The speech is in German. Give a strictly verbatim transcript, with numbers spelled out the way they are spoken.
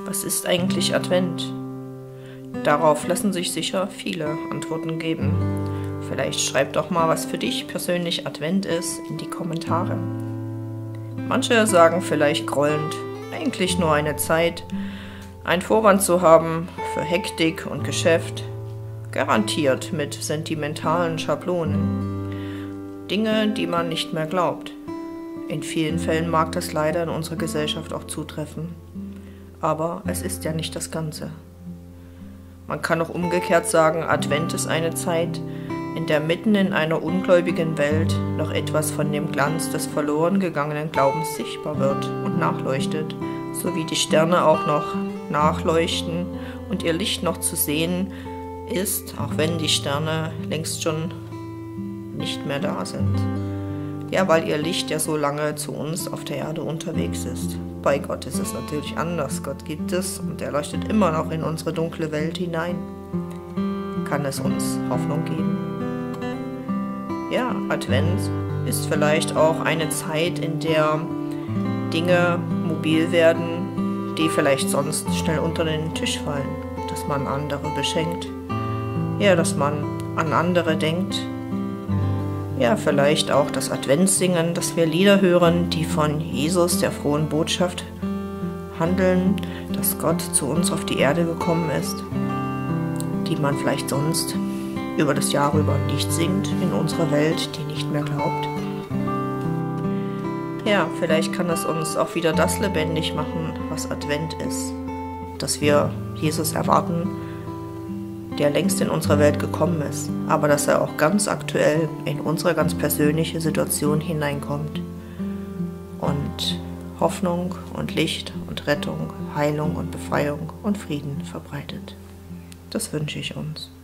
Was ist eigentlich Advent? Darauf lassen sich sicher viele Antworten geben. Vielleicht schreib doch mal, was für dich persönlich Advent ist, in die Kommentare. Manche sagen vielleicht grollend, eigentlich nur eine Zeit, einen Vorwand zu haben für Hektik und Geschäft, garantiert mit sentimentalen Schablonen. Dinge, die man nicht mehr glaubt. In vielen Fällen mag das leider in unserer Gesellschaft auch zutreffen. Aber es ist ja nicht das Ganze. Man kann auch umgekehrt sagen, Advent ist eine Zeit, in der mitten in einer ungläubigen Welt noch etwas von dem Glanz des verloren gegangenen Glaubens sichtbar wird und nachleuchtet, so wie die Sterne auch noch nachleuchten und ihr Licht noch zu sehen ist, auch wenn die Sterne längst schon nicht mehr da sind. Ja, weil ihr Licht ja so lange zu uns auf der Erde unterwegs ist. Bei Gott ist es natürlich anders. Gott gibt es und er leuchtet immer noch in unsere dunkle Welt hinein. Kann es uns Hoffnung geben? Ja, Advent ist vielleicht auch eine Zeit, in der Dinge mobil werden, die vielleicht sonst schnell unter den Tisch fallen. Dass man andere beschenkt. Ja, dass man an andere denkt. Ja, vielleicht auch das Adventssingen, dass wir Lieder hören, die von Jesus, der frohen Botschaft, handeln, dass Gott zu uns auf die Erde gekommen ist, die man vielleicht sonst über das Jahr über nicht singt in unserer Welt, die nicht mehr glaubt. Ja, vielleicht kann es uns auch wieder das lebendig machen, was Advent ist, dass wir Jesus erwarten, der längst in unsere Welt gekommen ist, aber dass er auch ganz aktuell in unsere ganz persönliche Situation hineinkommt und Hoffnung und Licht und Rettung, Heilung und Befreiung und Frieden verbreitet. Das wünsche ich uns.